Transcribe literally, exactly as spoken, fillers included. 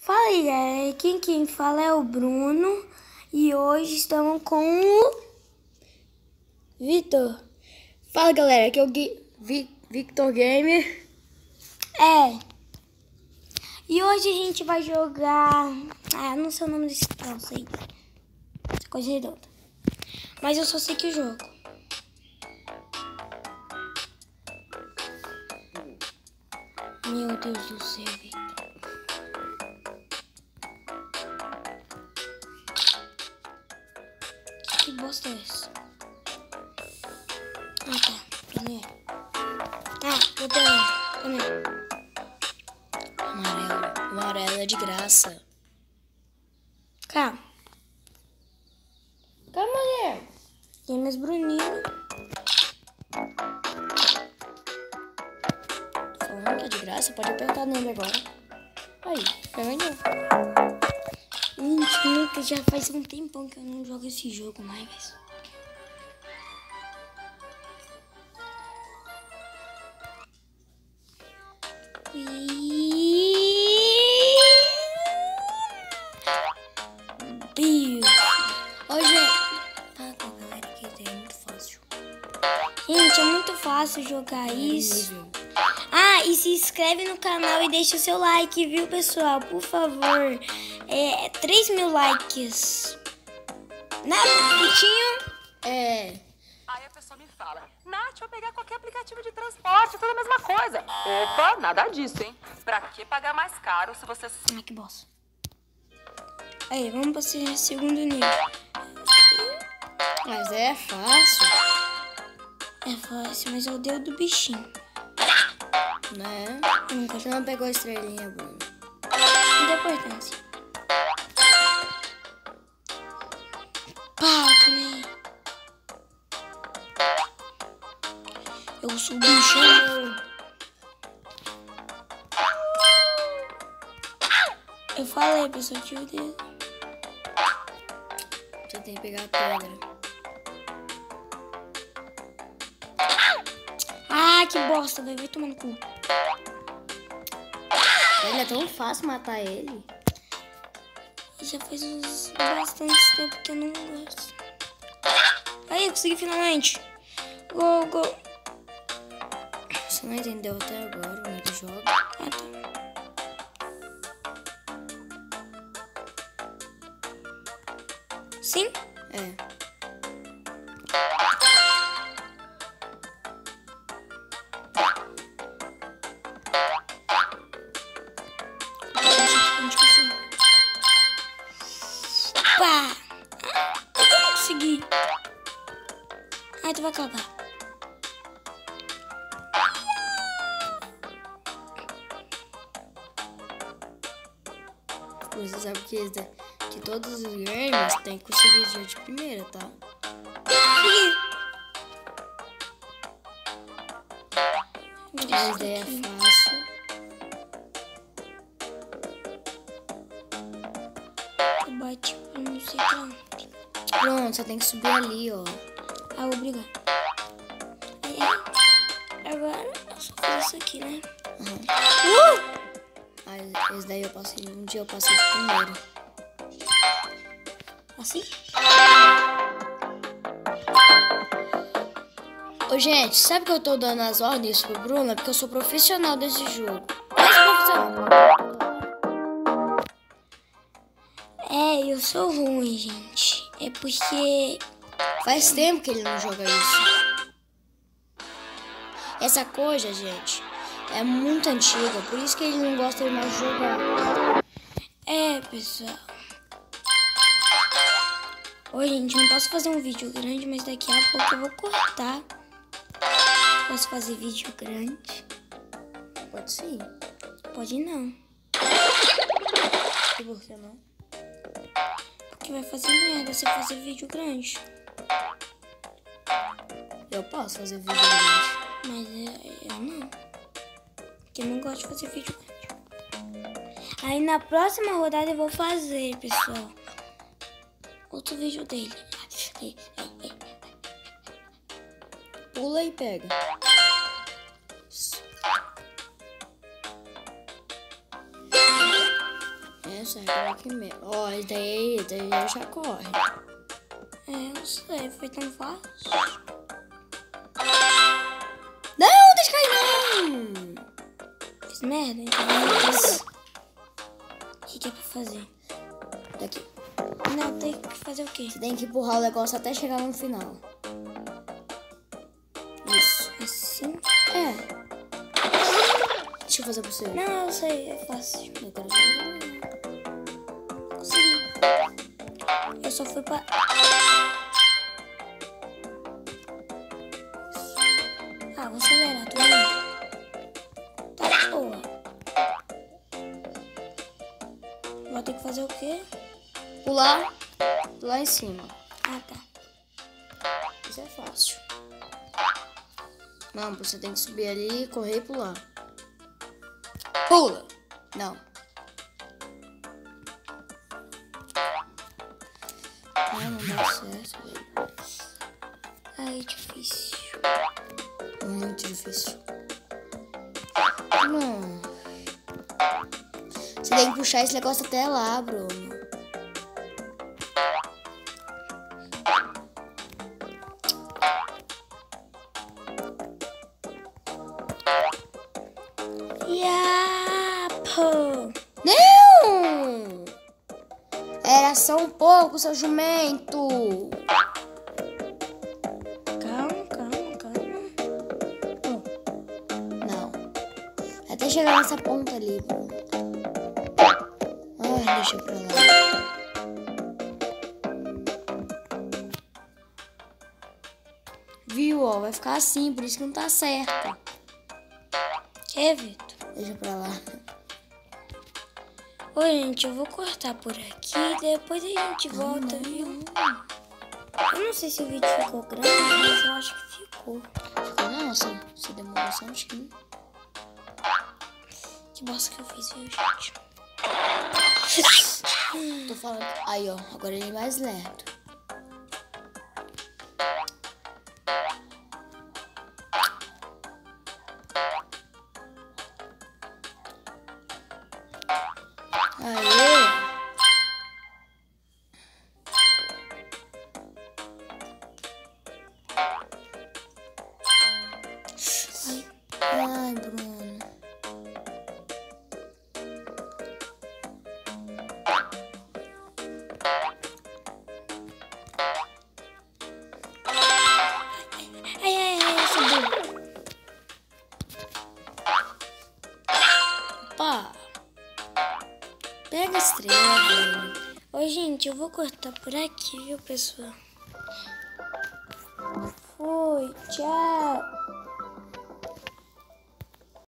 Fala aí, galera. Aqui quem fala é o Bruno e hoje estamos com o Vitor. Fala, galera. Aqui é o Gui... Vi... Victor Gamer. É. E hoje a gente vai jogar... Ah, não sei o nome desse troço aí. Essa coisa redonda. Mas eu só sei que o jogo. Meu Deus do céu, Vitor. Que bosta é essa? Ah, tá. Cadê? Ah, vou pegar. Cadê? Amarelo. Amarelo é de graça. Calma. Calma, mulher. Tem mais Bruninho. Falando que é de graça, pode apertar nele agora. Aí, já ganhou. Gente, já faz um tempão que eu não jogo esse jogo mais. Bicho. Hoje fala com a galera que é muito fácil. Gente, é muito fácil jogar isso. Nível. Ah, e se inscreve no canal e deixa o seu like, viu, pessoal? Por favor. É, três mil likes. Né, Vitinho? É. Aí a pessoa me fala, Nath, vou pegar qualquer aplicativo de transporte, tudo a mesma coisa. Opa, nada disso, hein? Pra que pagar mais caro se você... Ah, que bosta. Aí, vamos para esse segundo nível. Mas é fácil, É fácil, mas é o dedo do bichinho. né? Eu nunca Você não pegou a estrelinha, Bruno. Não dá importância. Pá, também. Eu sou o bichão. Eu falei, pessoal, tira o dedo. Você tem que pegar a pedra. Ah, que bosta, vai vir tomando cu. Ele é tão fácil matar ele. Já faz uns bastante tempo que eu não gosto. Aí, eu consegui finalmente. Gol, gol. Você não entendeu até agora como é que joga? Ah, tá. Sim? É. Onde que eu fui? Pá! Eu não consegui. Ai, tu vai acabar. Você sabe que, esse- que todos os games tem que conseguir já de primeira, tá? Mas daí é fácil. Eu bati pra não sei pra onde. Pronto, você tem que subir ali, ó. Ah, obrigado. Aí, aí. Agora eu só fiz isso aqui, né? Aham. Uh! Aí, esse daí eu passei, um dia eu passei de primeiro. Assim? Ô, gente, sabe que eu tô dando as ordens pro Bruno? É porque eu sou profissional desse jogo. Mas profissional. É, eu sou ruim, gente. É porque... Faz tempo que ele não joga isso. Essa coisa, gente, é muito antiga. Por isso que ele não gosta mais de jogar. É, pessoal. Oi, gente, não posso fazer um vídeo grande, mas daqui a pouco eu vou cortar. Posso fazer vídeo grande? Pode sim. Pode não. E você não? Porque vai fazer merda se eu fazer vídeo grande. Eu posso fazer vídeo grande. Mas eu, eu não. Porque eu não gosto de fazer vídeo grande. Aí na próxima rodada eu vou fazer, pessoal. Outro vídeo dele. Pula e pega. É. Essa regra aqui mesmo. Ó, esse daí, esse daí já corre. É, eu sei, foi tão fácil. Não, deixa cair não! Fiz merda, então vamos. O que, que é pra fazer? Daqui. Não, tem que fazer o quê? Você tem que empurrar o negócio até chegar no final. Isso. Assim? É. Deixa eu fazer pra você. Não, eu sei, é fácil. Eu quero fazer. Consegui. Eu só fui pra... Ah, vou acelerar, tudo bem. Tá boa. Vou ter que fazer o quê? Pular. Pular em cima. Ah, tá. Isso é fácil. Não, você tem que subir ali, correr e pular. Pula! Não. Não, não dá certo, velho. Ai, difícil. Muito difícil. Não. Você tem que puxar esse negócio até lá, Bruno. Yapo! Não! Era só um pouco, seu jumento. Calma, calma, calma. Não. Até chegar nessa ponta ali, Bruno. Ai, deixa pra lá. Viu, ó? Vai ficar assim, por isso que não tá certo. Que, Vitor? Deixa pra lá. Oi, gente, eu vou cortar por aqui, depois a gente volta, viu? Eu não sei se o vídeo ficou grande, mas eu acho que ficou. Ficou não, assim, se demorou só um pouquinho. Que bosta que eu fiz, viu, gente? Tô falando. Aí, ó, agora ele é mais lento. Aê! Ai, Bruno. Ai, ai, ai, subiu. Opa! Pega a estrela, Bruno. Oi, gente, eu vou cortar por aqui, viu, pessoal? Fui, tchau.